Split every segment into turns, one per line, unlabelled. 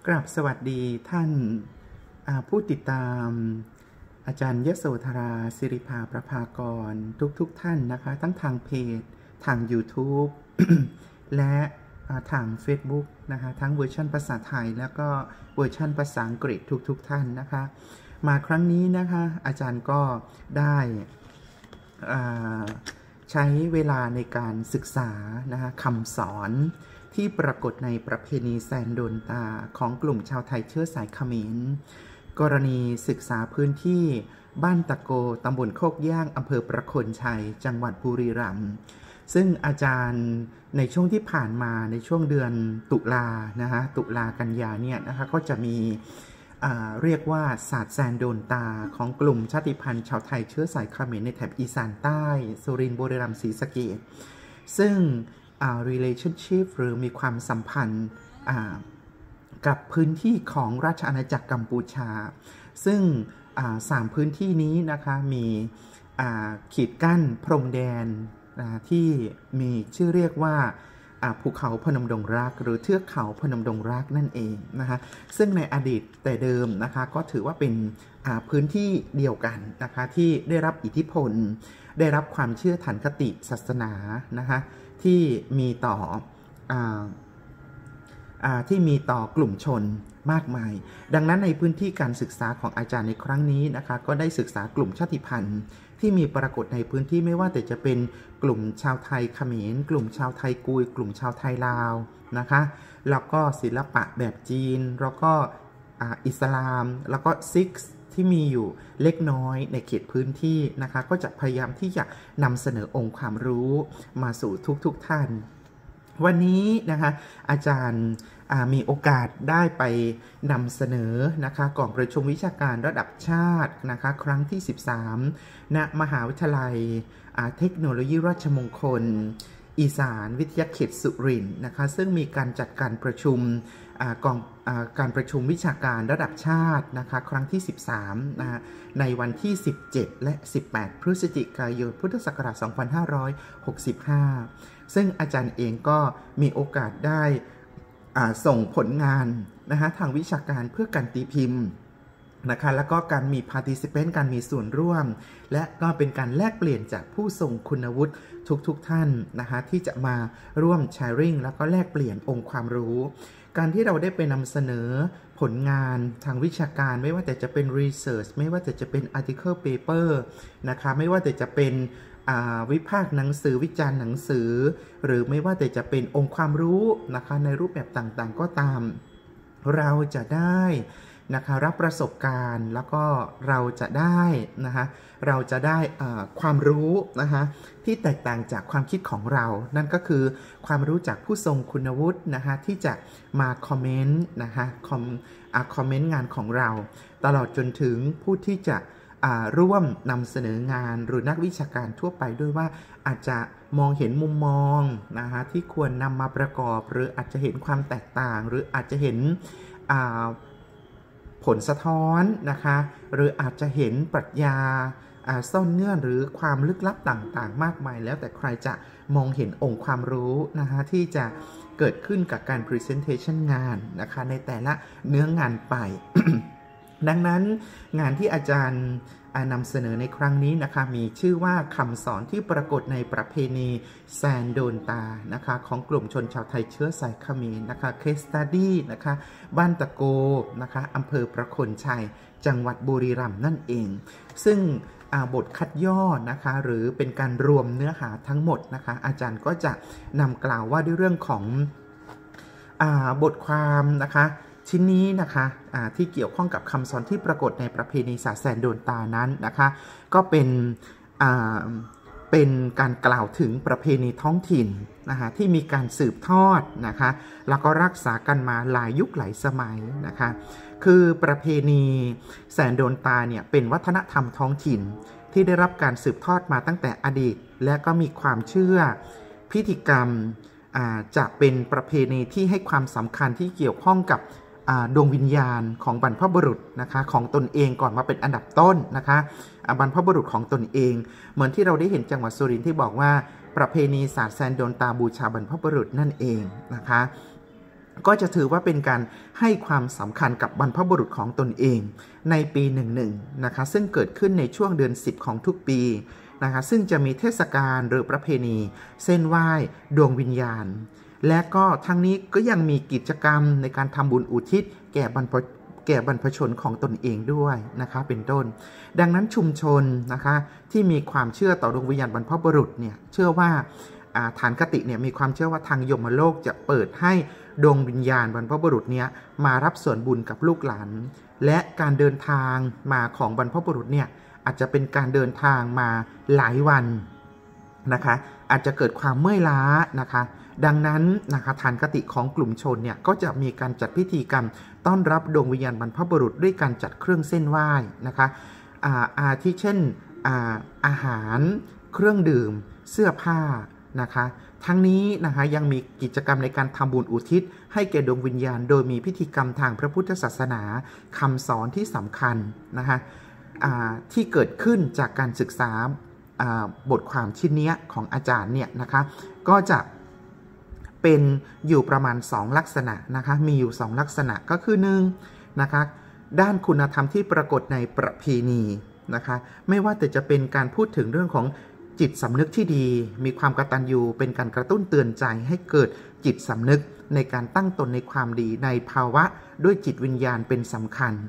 กราบสวัสดีท่านผู้ติดตามอาจารย์ยโสธราศิริภาประภากรทุกท่านนะคะทั้งทางเพจทาง YouTube และทาง Facebook นะคะทั้งเวอร์ชันภาษาไทยแล้วก็เวอร์ชันภาษาอังกฤษทุกท่านนะคะมาครั้งนี้นะคะอาจารย์ก็ได้ใช้เวลาในการศึกษานะคะคำสอนที่ปรากฏในประเพณีแซนโดนตาของกลุ่มชาวไทยเชื้อสายเขมรกรณีศึกษาพื้นที่บ้านตะโกตำบลโคกย่างอำเภอประโคนชัยจังหวัดบุรีรัมย์ซึ่งอาจารย์ในช่วงที่ผ่านมาในช่วงเดือนตุลานะคะตุลากันยาเนี่ยนะคะก็จะมีเรียกว่าศาสตร์แซนโดนตาของกลุ่มชาติพันธุ์ชาวไทยเชื้อสายเขมรในแถบอีสานใต้สุรินทร์บุรีรัมย์ศรีสะเกษซึ่งrelationship หรือมีความสัมพันธ์กับพื้นที่ของราชอาณาจักรกัมพูชาซึ่ง3พื้นที่นี้นะคะมีขีดกั้นพรมแดนที่มีชื่อเรียกว่าภูเขาพนมดงรักหรือเทือกเขาพนมดงรักนั่นเองนะคะซึ่งในอดีตแต่เดิมนะคะก็ถือว่าเป็นพื้นที่เดียวกันนะคะที่ได้รับอิทธิพลได้รับความเชื่อถันคติศาสนานะคะที่มีต่อกลุ่มชนมากมายดังนั้นในพื้นที่การศึกษาของอาจารย์ในครั้งนี้นะคะก็ได้ศึกษากลุ่มชาติพันธุ์ที่มีปรากฏในพื้นที่ไม่ว่าแต่จะเป็นกลุ่มชาวไทยเขมรกลุ่มชาวไทยกุยกลุ่มชาวไทยลาวนะคะแล้วก็ศิลปะแบบจีนแล้วก็อิสลามแล้วก็ซิกซ์ที่มีอยู่เล็กน้อยในเขตพื้นที่นะคะก็จะพยายามที่จะนำเสนอองค์ความรู้มาสู่ทุกท่านวันนี้นะคะอาจารย์มีโอกาสได้ไปนำเสนอนะคะกล่องประชุมวิชาการระดับชาตินะคะครั้งที่13ณมหาวิทยาลัยเทคโนโลยีราชมงคลอีสานวิทยาเขตสุรินทร์นะคะซึ่งมีการจัดการประชุมการประชุมวิชาการระดับชาตินะคะครั้งที่13นะในวันที่17และ18พฤศจิกายนพุทธศักราช2565ซึ่งอาจารย์เองก็มีโอกาสได้ส่งผลงานนะคะทางวิชาการเพื่อการตีพิมพ์นะคะแล้วก็การมี participant การมีส่วนร่วมและก็เป็นการแลกเปลี่ยนจากผู้ทรงคุณวุฒิทุกท่านนะคะที่จะมาร่วม sharing แล้วก็แลกเปลี่ยนองค์ความรู้การที่เราได้ไปนำเสนอผลงานทางวิชาการไม่ว่าแต่จะเป็น research ไม่ว่าแต่จะเป็น article paper นะคะไม่ว่าแต่จะเป็นวิพากษ์หนังสือวิจารณ์หนังสือหรือไม่ว่าแต่จะเป็นองค์ความรู้นะคะในรูปแบบต่างๆก็ตามเราจะได้นะคะรับประสบการณ์แล้วก็เราจะได้นะคะความรู้นะคะที่แตกต่างจากความคิดของเรานั่นก็คือความรู้จากผู้ทรงคุณวุฒินะคะที่จะมาคอมเมนต์นะคะคอมเมนต์งานของเราตลอดจนถึงผู้ที่จะร่วมนำเสนองานหรือนักวิชาการทั่วไปด้วยว่าอาจจะมองเห็นมุมมองนะคะที่ควรนำมาประกอบหรืออาจจะเห็นความแตกต่างหรืออาจจะเห็นผลสะท้อนนะคะหรืออาจจะเห็นปรัชญาซ่อนเงื่อนหรือความลึกลับต่างๆมากมายแล้วแต่ใครจะมองเห็นองค์ความรู้นะคะที่จะเกิดขึ้นกับการ presentation งานนะคะในแต่ละเนื้องานไป ดังนั้นงานที่อาจารย์นำเสนอในครั้งนี้นะคะมีชื่อว่าคำสอนที่ปรากฏในประเพณีแซนโดนตานะคะของกลุ่มชนชาวไทยเชื้อสายเขมรนะคะ Case Study นะคะบ้านตะโกนะคะอำเภอประโคนชัยจังหวัดบุรีรัมย์นั่นเองซึ่งบทคัดย่อนะคะหรือเป็นการรวมเนื้อหาทั้งหมดนะคะอาจารย์ก็จะนำกล่าวว่าด้วยเรื่องของบทความนะคะชิ้นนี้นะคะที่เกี่ยวข้องกับคำสอนที่ปรากฏในประเพณีศาสตร์แซนโดนตานั้นนะคะก็เป็นการกล่าวถึงประเพณีท้องถิ่นนะคะที่มีการสืบทอดนะคะแล้วก็รักษากันมาหลายยุคหลายสมัยนะคะคือประเพณีแซนโดนตาเนี่ยเป็นวัฒนธรรมท้องถิ่นที่ได้รับการสืบทอดมาตั้งแต่อดีตและก็มีความเชื่อพิธีกรรมจะเป็นประเพณีที่ให้ความสำคัญที่เกี่ยวข้องกับดวงวิญญาณของบรรพบุรุษนะคะของตนเองก่อนมาเป็นอันดับต้นนะคะบรรพบุรุษของตนเองเหมือนที่เราได้เห็นจังหวัดสุรินทร์ที่บอกว่าประเพณีศาสตร์แซนโดนตาบูชาบรรพบุรุษนั่นเองนะคะก็จะถือว่าเป็นการให้ความสำคัญกับบรรพบุรุษของตนเองในปี11นะคะซึ่งเกิดขึ้นในช่วงเดือน10ของทุกปีนะคะซึ่งจะมีเทศกาลหรือประเพณีเส้นไหว้ดวงวิญญาณและก็ทั้งนี้ก็ยังมีกิจกรรมในการทำบุญอุทิศแก่บรรพชนของตนเองด้วยนะคะเป็นต้นดังนั้นชุมชนนะคะที่มีความเชื่อต่อดวงวิญญาณบรรพบุรุษเนี่ยเชื่อว่าฐานคติเนี่ยมีความเชื่อว่าทางยมโลกจะเปิดให้ดวงวิญญาณบรรพบุรุษเนี่ยมารับส่วนบุญกับลูกหลานและการเดินทางมาของบรรพบุรุษเนี่ยอาจจะเป็นการเดินทางมาหลายวันนะคะอาจจะเกิดความเมื่อยล้านะคะดังนั้นนะคะฐานคติของกลุ่มชนเนี่ยก็จะมีการจัดพิธีกรรมต้อนรับดวงวิญญาณบรรพบุรุษด้วยการจัดเครื่องเส้นไหว้นะคะอาทิเช่นอาหารเครื่องดื่มเสื้อผ้านะคะทั้งนี้นะคะยังมีกิจกรรมในการทำบุญอุทิศให้แก่ดวงวิญญาณโดยมีพิธีกรรมทางพระพุทธศาสนาคำสอนที่สำคัญนะคะที่เกิดขึ้นจากการศึกษาบทความชิ้นนี้ของอาจารย์เนี่ยนะคะก็จะเป็นอยู่ประมาณ2ลักษณะนะคะมีอยู่2ลักษณะก็คือ1นะคะด้านคุณธรรมที่ปรากฏในประเพณีนะคะไม่ว่าแต่จะเป็นการพูดถึงเรื่องของจิตสำนึกที่ดีมีความกตัญญูเป็นการกระตุ้นเตือนใจให้เกิดจิตสำนึกในการตั้งตนในความดีในภาวะด้วยจิตวิญญาณเป็นสำคัญ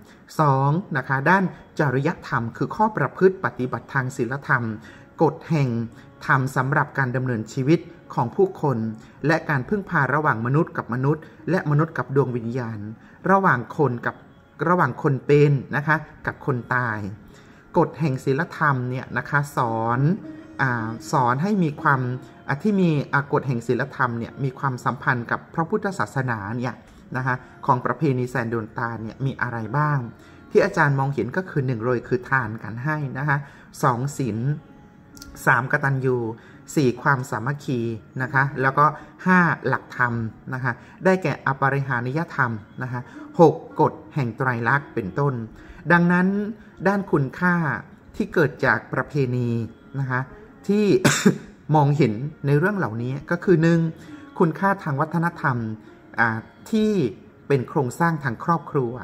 2นะคะด้านจริยธรรมคือข้อประพฤติปฏิบัติทางศีลธรรมกฎแห่งธรรมสำหรับการดำเนินชีวิตของผู้คนและการพึ่งพาระหว่างมนุษย์กับมนุษย์และมนุษย์กับดวงวิญญาณระหว่างคนเป็นนะคะกับคนตายกฎแห่งศีลธรรมเนี่ยนะคะสอนให้มีความที่มีกฎแห่งศีลธรรมเนี่ยมีความสัมพันธ์กับพระพุทธศาสนาเนี่ยนะคะของประเพณีแซนโดนตาเนี่ยมีอะไรบ้างที่อาจารย์มองเห็นก็คือ1เลยคือทานการให้นะคะ2ศีล3กตัญญู4ความสามัคคีนะคะแล้วก็5หลักธรรมนะคะได้แก่อปริหานิยธรรมนะคะ6กฎแห่งไตรลักษณ์เป็นต้นดังนั้นด้านคุณค่าที่เกิดจากประเพณีนะคะที่ มองเห็นในเรื่องเหล่านี้ก็คือ1คุณค่าทางวัฒนธรรมที่เป็นโครงสร้างทางครอบครัว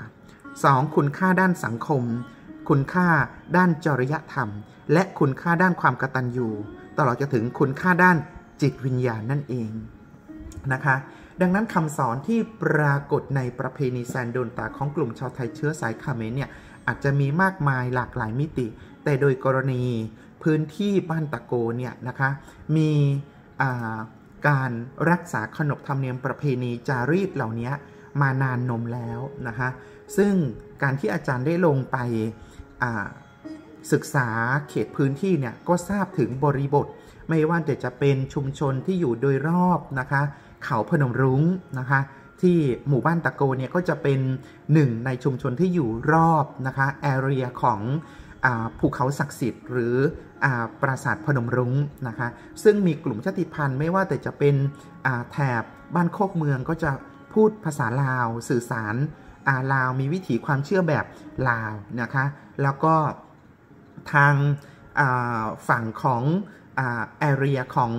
2คุณค่าด้านสังคมคุณค่าด้านจริยธรรมและคุณค่าด้านความกตัญญูตลอดจนถึงคุณค่าด้านจิตวิญญาณนั่นเองนะคะดังนั้นคำสอนที่ปรากฏในประเพณีแซนโดนตาของกลุ่มชาวไทยเชื้อสายเขมรเนี่ยอาจจะมีมากมายหลากหลายมิติแต่โดยกรณีพื้นที่บ้านตะโกเนี่ยนะคะมีการรักษาขนบธรรมเนียมประเพณีจารีตเหล่านี้มานานนมแล้วนะคะซึ่งการที่อาจารย์ได้ลงไปศึกษาเขตพื้นที่เนี่ยก็ทราบถึงบริบทไม่ว่าจะเป็นชุมชนที่อยู่โดยรอบนะคะเขาพนมรุ้งนะคะที่หมู่บ้านตะโกเนี่ยก็จะเป็นหนึ่งในชุมชนที่อยู่รอบนะคะแอเรียของภูเขาศักดิ์สิทธิ์หรือปราสาทพนมรุ้งนะคะซึ่งมีกลุ่มชาติพันธุ์ไม่ว่าแต่จะเป็นแถบบ้านโคกเมืองก็จะพูดภาษาลาวสื่อสารลาวมีวิถีความเชื่อแบบลาวนะคะแล้วก็ทางฝั่งของแอเรียของ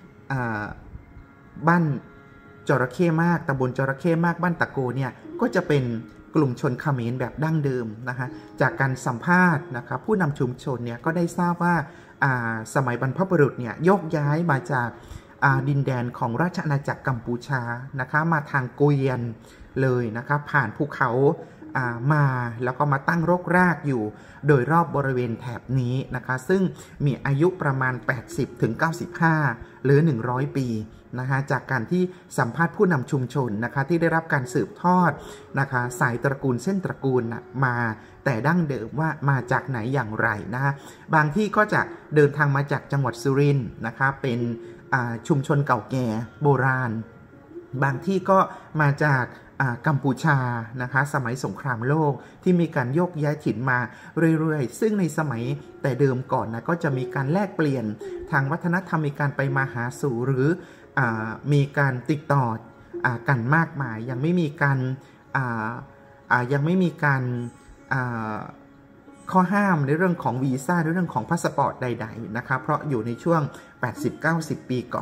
บ้านจระเข้มากตำบลจระเข้มากบ้านตะโกเนี่ยก็จะเป็นกลุ่มชนเขมรแบบดั้งเดิมนะคะจากการสัมภาษณ์นะคะผู้นำชุมชนเนี่ยก็ได้ทราบว่าสมัยบรรพบุรุษเนี่ยโยกย้ายมาจากดินแดนของราชอาณาจักรกัมพูชานะคะมาทางเกวียนเลยนะคะผ่านภูเขามาแล้วก็มาตั้งรกรากอยู่โดยรอบบริเวณแถบนี้นะคะซึ่งมีอายุประมาณ 80-95 หรือ 100 ปีนะคะจากการที่สัมภาษณ์ผู้นำชุมชนนะคะที่ได้รับการสืบทอดนะคะสายตระกูลเส้นตระกูลมาแต่ดั้งเดิมว่ามาจากไหนอย่างไรนะคะบางที่ก็จะเดินทางมาจากจังหวัดสุรินทร์นะคะเป็นชุมชนเก่าแก่โบราณบางที่ก็มาจากกัมพูชานะคะสมัยสงครามโลกที่มีการโยกย้ายถิ่นมาเรื่อยๆซึ่งในสมัยแต่เดิมก่อนนะก็จะมีการแลกเปลี่ยนทางวัฒนธรรมมีการไปมาหาสู่หรือมีการติดต่อกันมากมายยังไม่มีการข้อห้ามในเรื่องของวีซ่าในเรื่องของพาสปอร์ตใดๆนะคะเพราะอยู่ในช่วง 80-90 ปีก่อน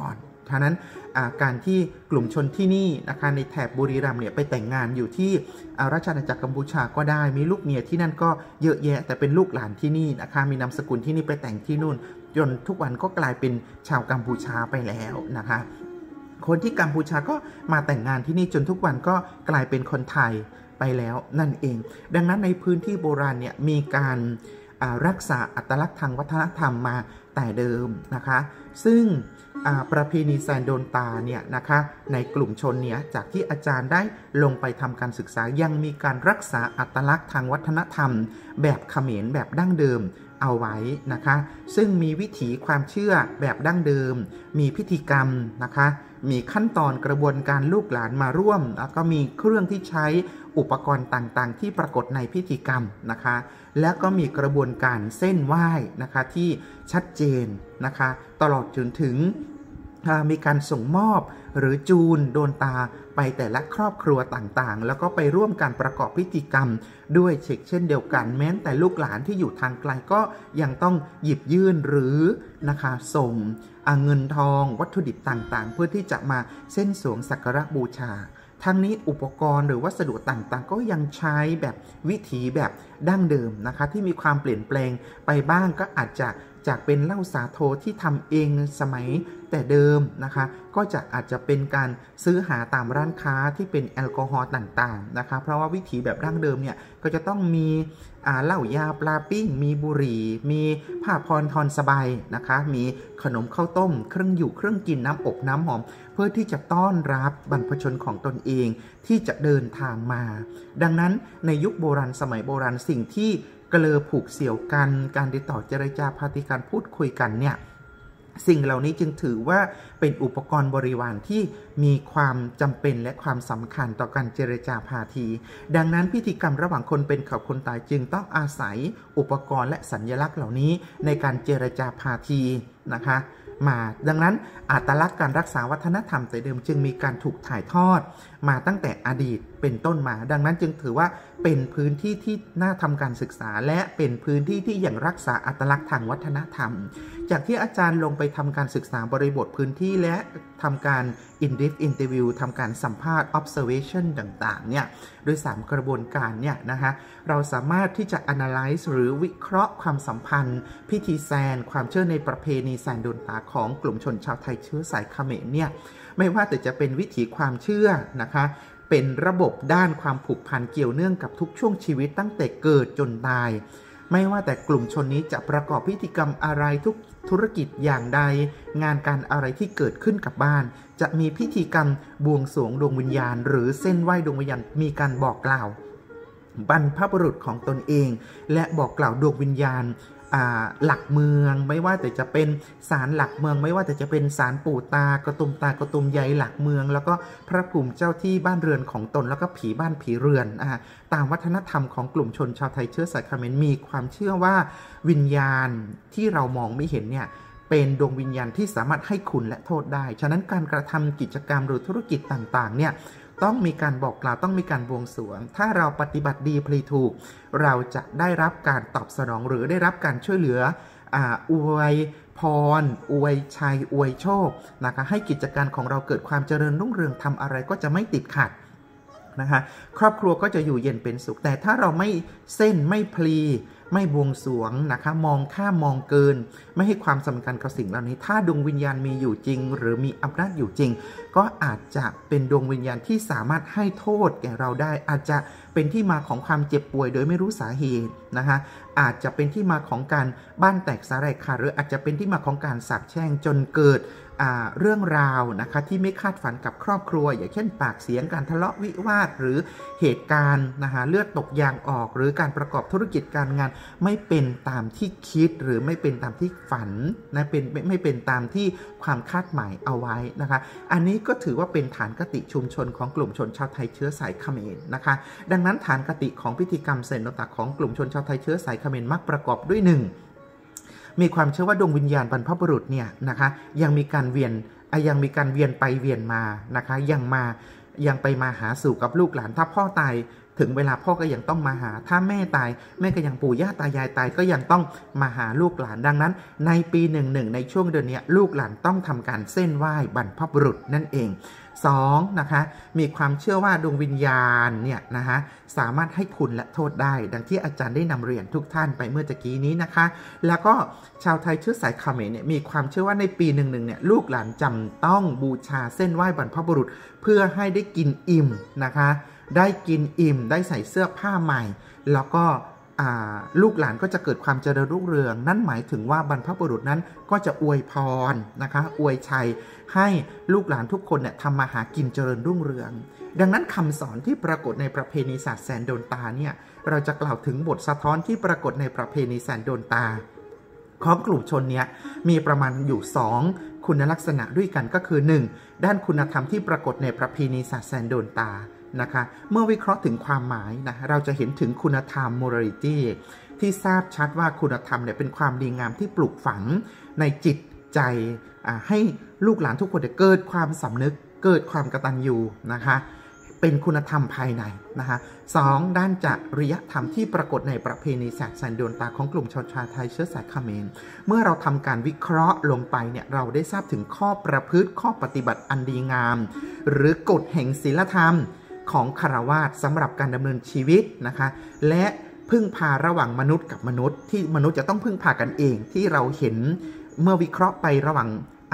ฉะนั้นการที่กลุ่มชนที่นี่นะคะในแถบบุรีรัมย์เนี่ยไปแต่งงานอยู่ที่ราชอาณาจักรกัมพูชาก็ได้มีลูกเมียที่นั่นก็เยอะแยะแต่เป็นลูกหลานที่นี่นะคะมีนามสกุลที่นี่ไปแต่งที่นู่นจนทุกวันก็กลายเป็นชาวกัมพูชาไปแล้วนะคะคนที่กัมพูชาก็มาแต่งงานที่นี่จนทุกวันก็กลายเป็นคนไทยไปแล้วนั่นเองดังนั้นในพื้นที่โบราณเนี่ยมีการรักษาอัตลักษณ์ทางวัฒนธรรมมาแต่เดิมนะคะซึ่งประเพณีแซนโดนตาเนี่ยนะคะในกลุ่มชนเนี่ยจากที่อาจารย์ได้ลงไปทำการศึกษายังมีการรักษาอัตลักษณ์ทางวัฒนธรรมแบบเขมรแบบดั้งเดิมเอาไว้นะคะซึ่งมีวิถีความเชื่อแบบดั้งเดิมมีพิธีกรรมนะคะมีขั้นตอนกระบวนการลูกหลานมาร่วมแล้วก็มีเครื่องที่ใช้อุปกรณ์ต่างๆที่ปรากฏในพิธีกรรมนะคะแล้วก็มีกระบวนการเส้นไหว้นะคะที่ชัดเจนนะคะตลอดจนถึงมีการส่งมอบหรือจูนโดนตาไปแต่ละครอบครัวต่างๆแล้วก็ไปร่วมการประกอบพิธีกรรมด้วยเช่นเดียวกันแม้แต่ลูกหลานที่อยู่ทางไกลก็ยังต้องหยิบยื่นหรือนะคะส่งเงินทองวัตถุดิบต่างๆเพื่อที่จะมาเส้นสวงสักการะบูชาทั้งนี้อุปกรณ์หรือวัสดุต่างๆก็ยังใช้แบบวิถีแบบดั้งเดิมนะคะที่มีความเปลี่ยนแปลงไปบ้างก็อาจจะจากเป็นเหล้าสาโทที่ทำเองสมัยแต่เดิมนะคะก็อาจจะเป็นการซื้อหาตามร้านค้าที่เป็นแอลกอฮอล์ต่างๆนะคะเพราะว่าวิถีแบบดั้งเดิมเนี่ยก็จะต้องมีเหล้ายาปลาปิ้งมีบุหรี่มีผ้าพรทอนสบายนะคะมีขนมข้าวต้มเครื่องอยู่เครื่องกินน้ำอบน้ำหอมเพื่อที่จะต้อนรับบรรพชนของตนเองที่จะเดินทางมาดังนั้นในยุคโบราณสมัยโบราณสิ่งที่เกลอผูกเสี่ยวกันการติดต่อเจรจาพาธิการพูดคุยกันเนี่ยสิ่งเหล่านี้จึงถือว่าเป็นอุปกรณ์บริวารที่มีความจำเป็นและความสำคัญต่อการเจรจาพาทีดังนั้นพิธีกรรมระหว่างคนเป็นกับคนตายจึงต้องอาศัยอุปกรณ์และสัญลักษณ์เหล่านี้ในการเจรจาพาทีนะคะมาดังนั้นอัตลักษณ์การรักษาวัฒนธรรมแต่เดิมจึงมีการถูกถ่ายทอดมาตั้งแต่อดีตเป็นต้นมาดังนั้นจึงถือว่าเป็นพื้นที่ที่น่าทำการศึกษาและเป็นพื้นที่ที่ยังรักษาอัตลักษณ์ทางวัฒนธรรมจากที่อาจารย์ลงไปทำการศึกษาบริบทพื้นที่และทำการ in-depth interview ทำการสัมภาษณ์ observation ต่างๆเนี่ยโดย3กระบวนการเนี่ยนะคะเราสามารถที่จะ analyze หรือวิเคราะห์ความสัมพันธ์พิธีแซนความเชื่อในประเพณีแซนโดนตาของกลุ่มชนชาวไทยเชื้อสายเขมรเนี่ยไม่ว่าแต่จะเป็นวิถีความเชื่อนะคะเป็นระบบด้านความผูกพันเกี่ยวเนื่องกับทุกช่วงชีวิตตั้งแต่เกิดจนตายไม่ว่าแต่กลุ่มชนนี้จะประกอบพิธีกรรมอะไรทุกธุรกิจอย่างใดงานการอะไรที่เกิดขึ้นกับบ้านจะมีพิธีกรรมบวงสรวงดวงวิญญาณหรือเส้นไหว้ดวงวิญญาณมีการบอกกล่าวบรรพบุรุษของตนเองและบอกกล่าวดวงวิญญาณหลักเมืองไม่ว่าแต่จะเป็นศาลหลักเมืองไม่ว่าแต่จะเป็นศาลปู่ตากระตุมตากระตุมยายหลักเมืองแล้วก็พระภูมิเจ้าที่บ้านเรือนของตนแล้วก็ผีบ้านผีเรือนตามวัฒนธรรมของกลุ่มชนชาวไทยเชื้อสายเขมรมีความเชื่อว่าวิญญาณที่เรามองไม่เห็นเนี่ยเป็นดวงวิญญาณที่สามารถให้คุณและโทษได้ฉะนั้นการกระทำกิจกรรมหรือธุรกิจต่างๆเนี่ยต้องมีการบอกกล่าวต้องมีการบวงสรวงถ้าเราปฏิบัติดีพลีถูกเราจะได้รับการตอบสนองหรือได้รับการช่วยเหลืออวยพรอวยชัยอวยโชคนะคะให้กิจการของเราเกิดความเจริญรุ่งเรืองทำอะไรก็จะไม่ติดขัดนะคะครอบครัวก็จะอยู่เย็นเป็นสุขแต่ถ้าเราไม่เส้นไม่พลีไม่บวงสรวงนะคะมองข้ามมองเกินไม่ให้ความสำคัญกับสิ่งเหล่านี้ถ้าดวงวิญญาณมีอยู่จริงหรือมีอำนาจอยู่จริงก็อาจจะเป็นดวงวิญญาณที่สามารถให้โทษแก่เราได้อาจจะเป็นที่มาของความเจ็บป่วยโดยไม่รู้สาเหตุนะคะอาจจะเป็นที่มาของการบ้านแตกสาแหรกขาดหรืออาจจะเป็นที่มาของการสาปแช่งจนเกิดเรื่องราวนะคะที่ไม่คาดฝันกับครอบครัวอย่างเช่นปากเสียงการทะเลาะวิวาทหรือเหตุการณ์นะคะเลือดตกยางออกหรือการประกอบธุรกิจการงานไม่เป็นตามที่คิดหรือไม่เป็นตามที่ฝันนะไม่เป็นตามที่ความคาดหมายเอาไว้นะคะอันนี้ก็ถือว่าเป็นฐานคติชุมชนของกลุ่มชนชาวไทยเชื้อสายเขมรนะคะดังนั้นฐานคติของพิธีกรรมเซนโนตะของกลุ่มชนชาวไทยเชื้อสายเขมรมักประกอบด้วย1มีความเชื่อว่าดวงวิญญาณบรรพบุรุษเนี่ยนะคะยังมีการเวียนไปเวียนมานะคะยังไปมาหาสู่กับลูกหลานถ้าพ่อตายถึงเวลาพ่อก็ยังต้องมาหาถ้าแม่ตายแม่ก็ยังปู่ย่าตายายตายก็ยังต้องมาหาลูกหลานดังนั้นในปี11ในช่วงเดือนนี้ลูกหลานต้องทำการเส้นไหว้บรรพบุรุษนั่นเอง2นะคะมีความเชื่อว่าดวงวิญญาณเนี่ยนะคะสามารถให้คุณและโทษได้ดังที่อาจารย์ได้นำเรียนทุกท่านไปเมื่อตะกี้นี้นะคะแล้วก็ชาวไทยเชื้อสายเขมรเนี่ยมีความเชื่อว่าในปี11เนี่ยลูกหลานจำต้องบูชาเส้นไหว้บรรพบุรุษเพื่อให้ได้กินอิ่มนะคะได้กินอิ่มได้ใส่เสื้อผ้าใหม่แล้วก็ลูกหลานก็จะเกิดความเจริญรุ่งเรืองนั่นหมายถึงว่าบรรพบุรุษนั้นก็จะอวยพรนะคะอวยชัยให้ลูกหลานทุกคนเนี่ยทำมาหากินเจริญรุ่งเรืองดังนั้นคำสอนที่ปรากฏในประเพณีศาสตร์แสนโดนตาเนี่ยเราจะกล่าวถึงบทสะท้อนที่ปรากฏในประเพณีแสนโดนตาของกลุ่มชนเนี้ยมีประมาณอยู่2คุณลักษณะด้วยกันก็คือ1ด้านคุณธรรมที่ปรากฏในประเพณีศาสตร์แสนโดนตานะคะเมื่อวิเคราะห์ถึงความหมายนะเราจะเห็นถึงคุณธรรม morality ที่ทราบชัดว่าคุณธรรมเนี่ยเป็นความดีงามที่ปลูกฝังในจิตใจให้ลูกหลานทุกคนเกิดความสำนึกเกิดความกตัญญูนะคะเป็นคุณธรรมภายในนะคะ2ด้านจริยธรรมที่ปรากฏในประเพณีศาสตร์แสนโดนตาของกลุ่มชนชาติไทยเชื้อสายเขมรเมื่อเราทำการวิเคราะห์ลงไปเนี่ยเราได้ทราบถึงข้อประพฤติข้อปฏิบัติอันดีงามหรือกฎแห่งศีลธรรมของคฤหัสถ์สำหรับการดำเนินชีวิตนะคะและพึ่งพาระหว่างมนุษย์กับมนุษย์ที่มนุษย์จะต้องพึ่งพากันเองที่เราเห็นเมื่อวิเคราะห์ไประหว่าง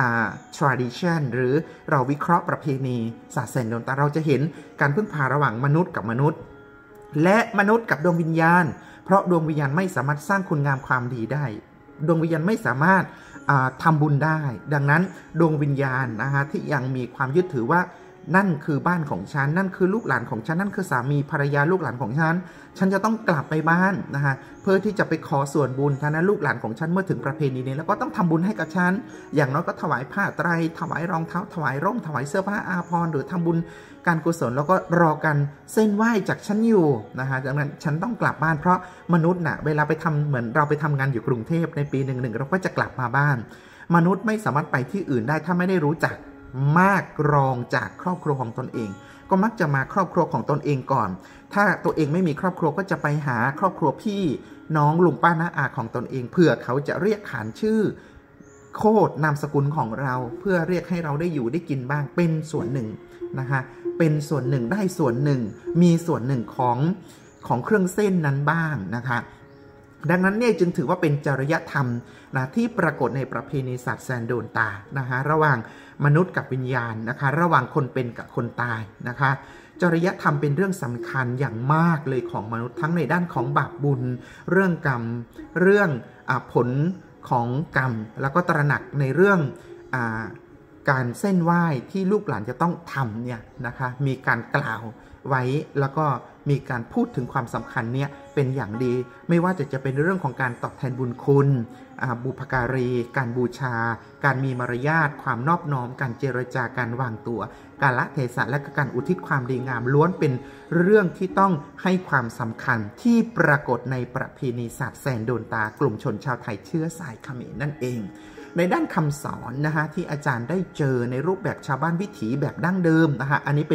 tradition หรือเราวิเคราะห์ประเพณีศาสตร์แสนโดนตาเราจะเห็นการพึ่งพาระหว่างมนุษย์กับมนุษย์และมนุษย์กับดวงวิญญาณเพราะดวงวิญญาณไม่สามารถสร้างคุณงามความดีได้ดวงวิญญาณไม่สามารถทำบุญได้ดังนั้นดวงวิญญาณนะคะที่ยังมีความยึดถือว่านั่นคือบ้านของฉันนั่นคือลูกหลานของฉันนั่นคือสามีภรรยาลูกหลานของฉันจะต้องกลับไปบ้านนะคะเพื่อที่จะไปขอส่วนบุญท่านั้นลูกหลานของฉันเมื่อถึงประเพณีนี้แล้วก็ต้องทำบุญให้กับฉันอย่างน้อยก็ถวายผ้าไตรถวายรองเท้าถวายร่มถวายเสื้อผ้าอาภรณ์หรือทำบุญการกุศลแล้วก็รอกันเส้นไหว้จากฉันอยู่นะคะดังนั้นฉันต้องกลับบ้านเพราะมนุษย์น่ะเวลาไปทำเหมือนเราไปทำงานอยู่กรุงเทพในปี11เราก็จะกลับมาบ้านมนุษย์ไม่สามารถไปที่อื่นได้ถ้าไม่ได้รู้จักมากรองจากครอบครัวของตนเองก็มักจะมาครอบครัวของตนเองก่อนถ้าตัวเองไม่มีครอบครัวก็จะไปหาครอบครัวพี่น้องลุงป้าน้าอาของตนเองเพื่อเขาจะเรียกขานชื่อโคดนามสกุลของเราเพื่อเรียกให้เราได้อยู่ได้กินบ้างเป็นส่วนหนึ่งนะคะเป็นส่วนหนึ่งได้ส่วนหนึ่งมีส่วนหนึ่งของเครื่องเส้นนั้นบ้างนะคะดังนั้นเนี่ยจึงถือว่าเป็นจริยธรรมนะที่ปรากฏในประเพณีศาสตร์แสนโดนตานะคะระหว่างมนุษย์กับวิญญาณนะคะระหว่างคนเป็นกับคนตายนะคะจริยธรรมเป็นเรื่องสำคัญอย่างมากเลยของมนุษย์ทั้งในด้านของบาปบุญเรื่องกรรมเรื่องผลของกรรมแล้วก็ตระหนักในเรื่องการเส้นไหว้ที่ลูกหลานจะต้องทำเนี่ยนะคะมีการกล่าวไว้แล้วก็มีการพูดถึงความสำคัญเนี่ยเป็นอย่างดีไม่ว่าจะเป็นเรื่องของการตอบแทนบุญคุณบุพการีการบูชาการมีมารยาทความนอบน้อมการเจรจาการวางตัวการละเทศะและการอุทิศความดีงามล้วนเป็นเรื่องที่ต้องให้ความสำคัญที่ปรากฏในประเพณีศาสตร์แสนโดนตากลุ่มชนชาวไทยเชื้อสายเขมรนั่นเองในด้านคำสอนนะคะที่อาจารย์ได้เจอในรูปแบบชาวบ้านวิถีแบบดั้งเดิมนะคะอันนี้เป็น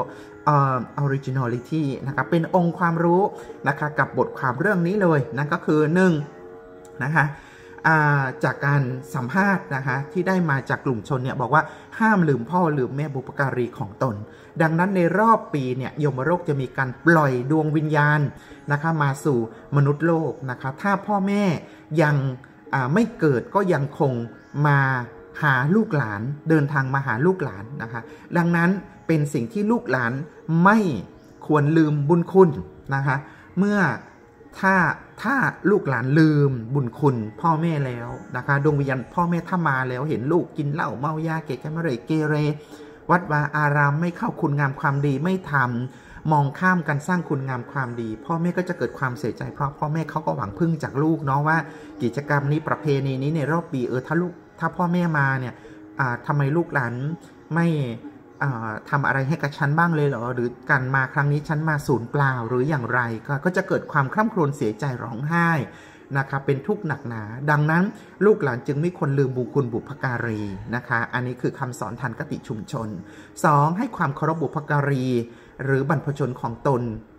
originality นะคะเป็นองค์ความรู้นะคะกับบทความเรื่องนี้เลยนั่นก็คือ1นะคะจากการสัมภาษณ์นะคะที่ได้มาจากกลุ่มชนเนี่ยบอกว่าห้ามลืมพ่อลืมแม่บุพการีของตนดังนั้นในรอบปีเนี่ยยมโลกจะมีการปล่อยดวงวิญญาณนะคะมาสู่มนุษย์โลกนะคะถ้าพ่อแม่ยังไม่เกิดก็ยังคงมาหาลูกหลานเดินทางมาหาลูกหลานนะคะดังนั้นเป็นสิ่งที่ลูกหลานไม่ควรลืมบุญคุณนะคะเมื่อถ้าลูกหลานลืมบุญคุณพ่อแม่แล้วนะคะดวงวิญญาณพ่อแม่ถ้ามาแล้วเห็นลูกกินเหล้าเมายาเกะกะมะเรยเกเรวัดวาอารามไม่เข้าคุณงามความดีไม่ทำมองข้ามการสร้างคุณงามความดีพ่อแม่ก็จะเกิดความเสียใจเพราะพ่อแม่เขาก็หวังพึ่งจากลูกเนาะว่ากิจกรรมนี้ประเพณีนี้ในรอบปีถ้าพ่อแม่มาเนี่ยทำไมลูกหลานไม่ทำอะไรให้กับฉันบ้างเลยเหรอหรือการมาครั้งนี้ฉันมาสูญเปล่าหรืออย่างไรก็จะเกิดความคร่ำครวญเสียใจร้องไห้นะคะเป็นทุกข์หนักหนาดังนั้นลูกหลานจึงไม่ควรลืมบุญคุณบุพการีนะคะอันนี้คือคำสอนทางคติชุมชน 2. ให้ความเคารพบุพการีหรือบรรพชนของตน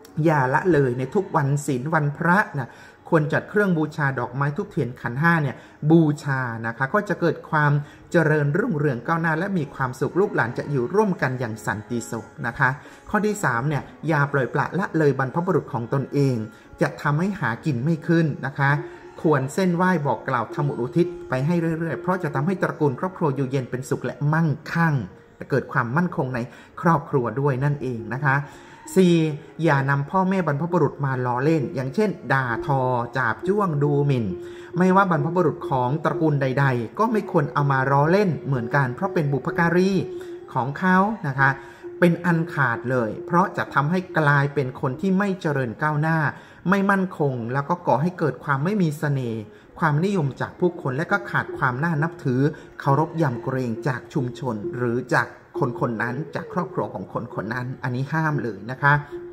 อย่าละเลยในทุกวันศีลวันพระนะควรจัดเครื่องบูชาดอกไม้ทุกเทียนขันห้าเนี่ยบูชานะคะก็จะเกิดความเจริญรุ่งเรืองก้าวหน้าและมีความสุขลูกหลานจะอยู่ร่วมกันอย่างสันติสุขนะคะข้อที่3เนี่ยอย่าปล่อยปละละเลยบรรพบุรุษของตนเองจะทำให้หากินไม่ขึ้นนะคะควรเส้นไหว้บอกกล่าวทำบุญอุทิศไปให้เรื่อยๆเพราะจะทำให้ตระกูลครอบครัวอยู่เย็นเป็นสุขและมั่งคั่งเกิดความมั่นคงในครอบครัวด้วยนั่นเองนะคะ4. อย่านำพ่อแม่บรรพบุรุษมาล้อเล่นอย่างเช่นด่าทอจาบจ้วงดูหมิ่นไม่ว่าบรรพบุรุษของตระกูลใดๆก็ไม่ควรเอามาล้อเล่นเหมือนกันเพราะเป็นบุพการีของเขานะคะเป็นอันขาดเลยเพราะจะทำให้กลายเป็นคนที่ไม่เจริญก้าวหน้าไม่มั่นคงแล้วก็ก่อให้เกิดความไม่มีเสน่ห์ความนิยมจากผู้คนและก็ขาดความน่านับถือเคารพยำเกรงจากชุมชนหรือจากคนนั้นจากครอบครัวของคนนั้นอันนี้ห้ามเลยนะคะ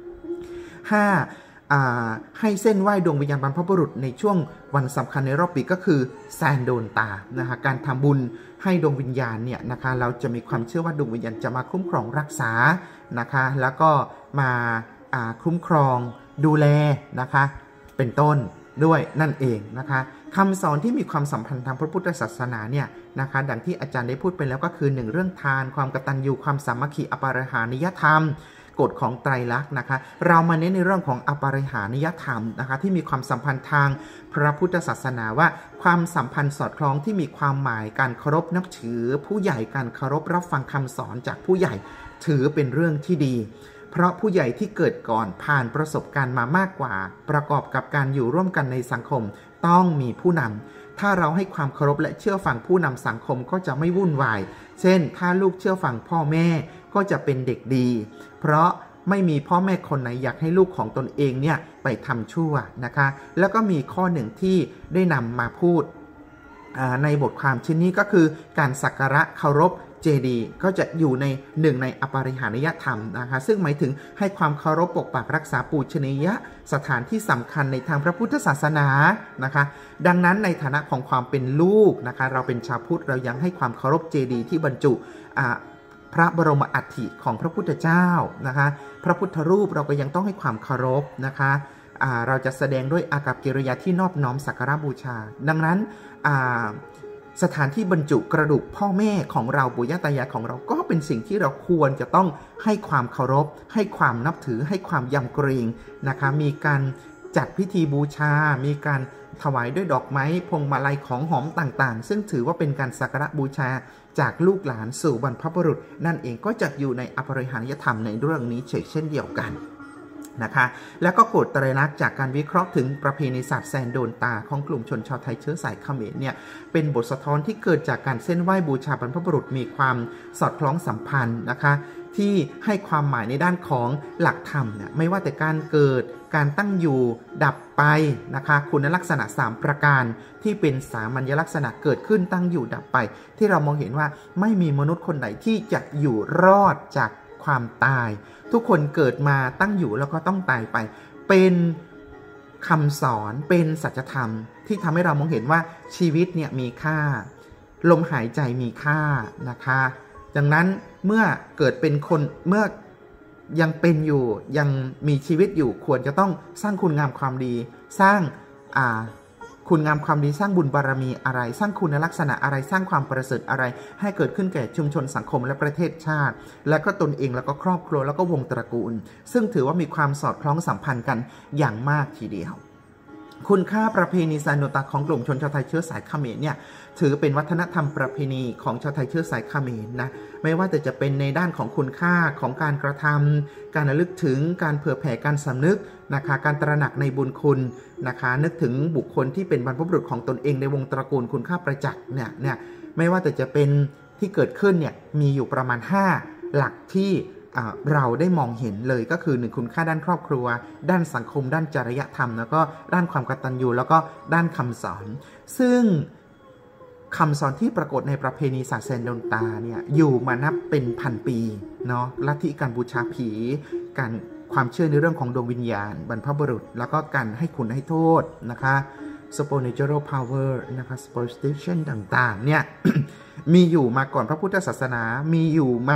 5. ให้เส้นไหว้ดวงวิญญาณบรรพบุรุษในช่วงวันสำคัญในรอบปีก็คือแซนโดนตานะคะการทำบุญให้ดวงวิญญาณเนี่ยนะคะเราจะมีความเชื่อว่าดวงวิญญาณจะมาคุ้มครองรักษานะคะแล้วก็มาคุ้มครองดูแลนะคะเป็นต้นด้วยนั่นเองนะคะคำสอนที่มีความสัมพันธ์ทางพระพุทธศาสนาเนี่ยนะคะดังที่อาจารย์ได้พูดไปแล้วก็คือ1เรื่องทานความกตัญญูความสามัคคีอปาริหานิยธรรมกฎของไตรลักษณ์นะคะเรามาเน้นในเรื่องของอปาริหานิยธรรมนะคะที่มีความสัมพันธ์ทางพระพุทธศาสนาว่าความสัมพันธ์สอดคล้องที่มีความหมายการเคารพนับถือผู้ใหญ่การเคารพรับฟังคำสอนจากผู้ใหญ่ถือเป็นเรื่องที่ดีเพราะผู้ใหญ่ที่เกิดก่อนผ่านประสบการณ์มามากกว่าประกอบกับการอยู่ร่วมกันในสังคมต้องมีผู้นำถ้าเราให้ความเคารพและเชื่อฟังผู้นำสังคมก็จะไม่วุ่นวายเช่นถ้าลูกเชื่อฟังพ่อแม่ก็จะเป็นเด็กดีเพราะไม่มีพ่อแม่คนไหนอยากให้ลูกของตนเองเนี่ยไปทำชั่วนะคะแล้วก็มีข้อหนึ่งที่ได้นำมาพูดในบทความชิ้นนี้ก็คือการสักการะเคารพเจดีย์ก็จะอยู่ในหนึ่งในอปาริหานิยธรรมนะคะซึ่งหมายถึงให้ความเคารพปกปักรักษาปูชนียสถานที่สำคัญในทางพระพุทธศาสนานะคะดังนั้นในฐานะของความเป็นลูกนะคะเราเป็นชาวพุทธเรายังให้ความเคารพเจดีย์ที่บรรจุพระบรมอัฐิของพระพุทธเจ้านะคะพระพุทธรูปเราก็ยังต้องให้ความเคารพนะคะเราจะแสดงด้วยอากัปกิริยาที่นอบน้อมสักการะบูชาดังนั้นสถานที่บรรจุกระดูกพ่อแม่ของเราปู่ย่าตายายของเราก็เป็นสิ่งที่เราควรจะต้องให้ความเคารพให้ความนับถือให้ความยำเกรงนะคะมีการจัดพิธีบูชามีการถวายด้วยดอกไม้พวงมาลัยของหอมต่างๆซึ่งถือว่าเป็นการสักการะบูชาจากลูกหลานสู่บรรพบุรุษนั่นเองก็จะอยู่ในอปาริหานิยธรรมในเรื่องนี้เช่นเดียวกันนะคะแล้วก็กฎไตรลักษณ์จากการวิเคราะห์ถึงประเพณีศาสตร์แซนโดนตาของกลุ่มชนชาวไทยเชื้อสายเขมรเนี่ยเป็นบทสะท้อนที่เกิดจากการเส้นไหว้บูชาบรรพบุรุษมีความสอดคล้องสัมพันธ์นะคะที่ให้ความหมายในด้านของหลักธรรมเนี่ยไม่ว่าแต่การเกิดการตั้งอยู่ดับไปนะคะคุณลักษณะ3ประการที่เป็นสามัญลักษณะเกิดขึ้นตั้งอยู่ดับไปที่เรามองเห็นว่าไม่มีมนุษย์คนใดที่จะอยู่รอดจากความตายทุกคนเกิดมาตั้งอยู่แล้วก็ต้องตายไปเป็นคำสอนเป็นสัจธรรมที่ทำให้เรามองเห็นว่าชีวิตเนี่ยมีค่าลมหายใจมีค่านะคะดังนั้นเมื่อเกิดเป็นคนเมื่อยังเป็นอยู่ยังมีชีวิตอยู่ควรจะต้องสร้างคุณงามความดีสร้างคุณงามความดีสร้างบุญบารมีอะไรสร้างคุณลักษณะอะไรสร้างความประเสริฐอะไรให้เกิดขึ้นแก่ชุมชนสังคมและประเทศชาติและก็ตนเองแล้วก็ครอบครัวแล้วก็วงตระกูลซึ่งถือว่ามีความสอดคล้องสัมพันธ์กันอย่างมากทีเดียวคุณค่าประเพณีซานโดตาของกลุ่มชนชาวไทยเชื้อสายเขมรเนี่ยถือเป็นวัฒนธรรมประเพณีของชาวไทยเชื้อสายเขมรนะไม่ว่าแต่จะเป็นในด้านของคุณค่าของการกระทำการระลึกถึงการเผื่อแผ่การสำนึกนะคะการตระหนักในบุญคุณนะคะนึกถึงบุคคลที่เป็นบรรพบุรุษของตนเองในวงตระกูลคุณค่าประจักษ์เนี่ยไม่ว่าแต่จะเป็นที่เกิดขึ้นเนี่ยมีอยู่ประมาณ5หลักที่เราได้มองเห็นเลยก็คือ1คุณค่าด้านครอบครัวด้านสังคมด้านจริยธรรมแล้วก็ด้านความกตัญญูแล้วก็ด้านคำสอนซึ่งคำสอนที่ปรากฏในประเพณีศาสตร์แซนโดนตาเนี่ยอยู่มานับเป็นพันปีเนาะลัทธิการบูชาผีการความเชื่อในเรื่องของดวงวิญญาณบรรพบุรุษแล้วก็การให้คุณให้โทษนะคะ supernatural power นะคะ superstition ต่างๆเนี่ย มีอยู่มาก่อนพระพุทธศาสนามีอยู่มา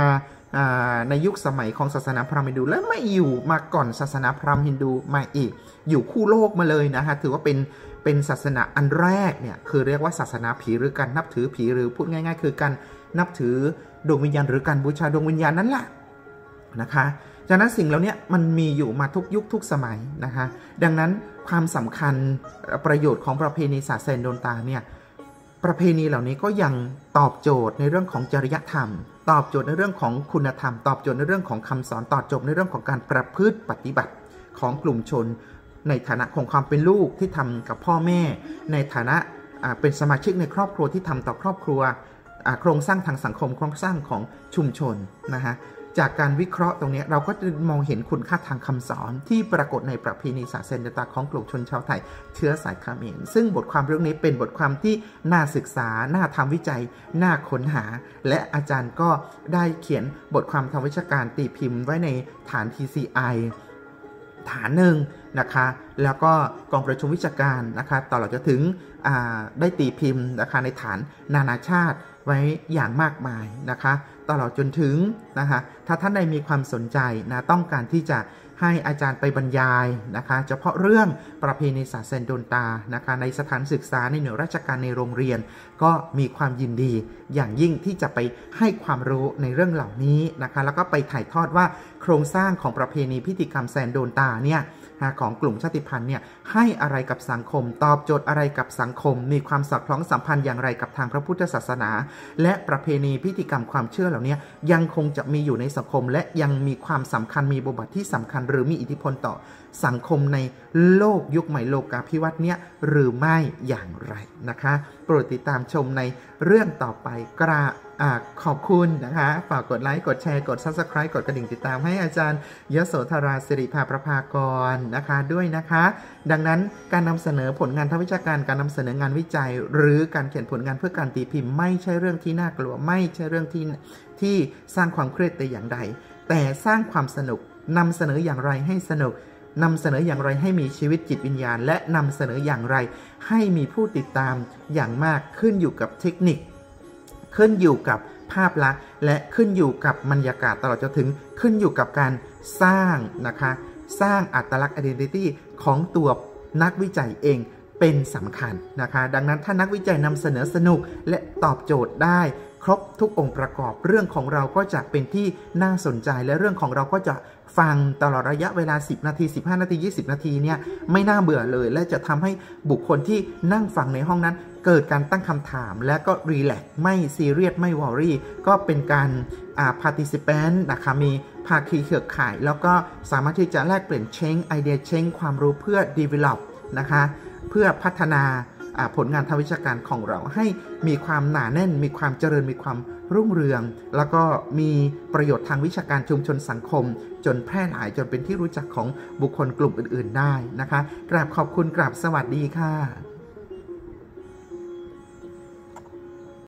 ในยุคสมัยของศาสนาพราหมณ์ฮินดูและไม่อยู่มาก่อนศาสนาพราหมณ์ฮินดูมาอีกอยู่คู่โลกมาเลยนะฮะถือว่าเป็นศาสนาอันแรกเนี่ยคือเรียกว่าศาสนาผีหรือการนับถือผีหรือพูดง่ายๆคือการนับถือดวงวิญญาณหรือการบูชาดวงวิญญาณนั่นแหละนะคะจากนั้นสิ่งเหล่านี้มันมีอยู่มาทุกยุคทุกสมัยนะคะดังนั้นความสำคัญประโยชน์ของประเพณีศาสตร์เซนโดนตาเนี่ยประเพณีเหล่านี้ก็ยังตอบโจทย์ในเรื่องของจริยธรรมตอบโจทย์ในเรื่องของคุณธรรมตอบโจทย์ในเรื่องของคำสอนตอบโจทย์ในเรื่องของการประพฤติปฏิบัติของกลุ่มชนในฐานะของความเป็นลูกที่ทำกับพ่อแม่ในฐานะเป็นสมาชิกในครอบครัวที่ทำต่อครอบครัวโครงสร้างทางสังคมโครงสร้างของชุมชนนะฮะจากการวิเคราะห์ตรงนี้เราก็จะมองเห็นคุณค่าทางคำสอนที่ปรากฏในประเพณีศาสตร์เซนโดนตาของกลุ่มชนชาวไทยเชื้อสายเขมรซึ่งบทความเรื่องนี้เป็นบทความที่น่าศึกษาน่าทำวิจัยน่าค้นหาและอาจารย์ก็ได้เขียนบทความทางวิชาการตีพิมพ์ไว้ในฐาน TCI ฐานหนึ่งนะคะแล้วก็กองประชุมวิชาการนะคะตลอดจนถึงได้ตีพิมพ์นะคะในฐานนานาชาติไว้อย่างมากมายนะคะตลอดจนถึงนะคะถ้าท่านใดมีความสนใจนะต้องการที่จะให้อาจารย์ไปบรรยายนะคะเฉพาะเรื่องประเพณีศาสตร์เซนโดนตานะคะในสถานศึกษาในหน่วยราชการในโรงเรียนก็มีความยินดีอย่างยิ่งที่จะไปให้ความรู้ในเรื่องเหล่านี้นะคะแล้วก็ไปถ่ายทอดว่าโครงสร้างของประเพณีพิธีกรรมแซนโดนตาเนี่ยของกลุ่มชาติพันธุ์เนี่ยให้อะไรกับสังคมตอบโจทย์อะไรกับสังคมมีความสอดคล้องสัมพันธ์อย่างไรกับทางพระพุทธศาสนาและประเพณีพิธีกรรมความเชื่อเหล่านี้ยังคงจะมีอยู่ในสังคมและยังมีความสำคัญมีบทบาทที่สำคัญหรือมีอิทธิพลต่อสังคมในโลกยุคใหม่โลกาภิวัตน์เนี่ยหรือไม่อย่างไรนะคะโปรดติดตามชมในเรื่องต่อไปขอบคุณนะคะฝากกดไลค์กดแชร์กด Subscribe กดกระดิ่งติดตามให้อาจารย์ยโสธราสิริภาประภากรนะคะด้วยนะคะดังนั้นการนำเสนอผลงานทางวิชาการการนำเสนองานวิจัยหรือการเขียนผลงานเพื่อการตีพิมพ์ไม่ใช่เรื่องที่น่ากลัวไม่ใช่เรื่องที่สร้างความเครียดแต่อย่างใดแต่สร้างความสนุกนำเสนออย่างไรให้สนุกนำเสนออย่างไรให้มีชีวิตจิตวิญญาณและนำเสนออย่างไรให้มีผู้ติดตามอย่างมากขึ้นอยู่กับเทคนิคขึ้นอยู่กับภาพลักษณ์และขึ้นอยู่กับบรรยากาศตลอดจนถึงขึ้นอยู่กับการสร้างนะคะสร้างอัตลักษณ์ identity ของตัวนักวิจัยเองเป็นสำคัญนะคะดังนั้นถ้านักวิจัยนำเสนอสนุกและตอบโจทย์ได้ครบทุกองค์ประกอบเรื่องของเราก็จะเป็นที่น่าสนใจและเรื่องของเราก็จะฟังตลอดระยะเวลา10นาที15นาที20นาทีเนี่ยไม่น่าเบื่อเลยและจะทำให้บุคคลที่นั่งฟังในห้องนั้นเกิดการตั้งคำถามและก็รีแลกซ์ไม่ซีเรียสไม่วอรี่ก็เป็นการparticipant นะคะมีภาคีเครือข่ายแล้วก็สามารถที่จะแลกเปลี่ยนเช้งไอเดียเช้งความรู้เพื่อ develop นะคะเพื่อพัฒนาผลงานทางวิชาการของเราให้มีความหนาแน่นมีความเจริญมีความรุ่งเรืองแล้วก็มีประโยชน์ทางวิชาการชุมชนสังคมจนแพร่หลายจนเป็นที่รู้จักของบุคคลกลุ่มอื่นๆได้นะคะกราบขอบคุณกราบสวัสดีค่ะ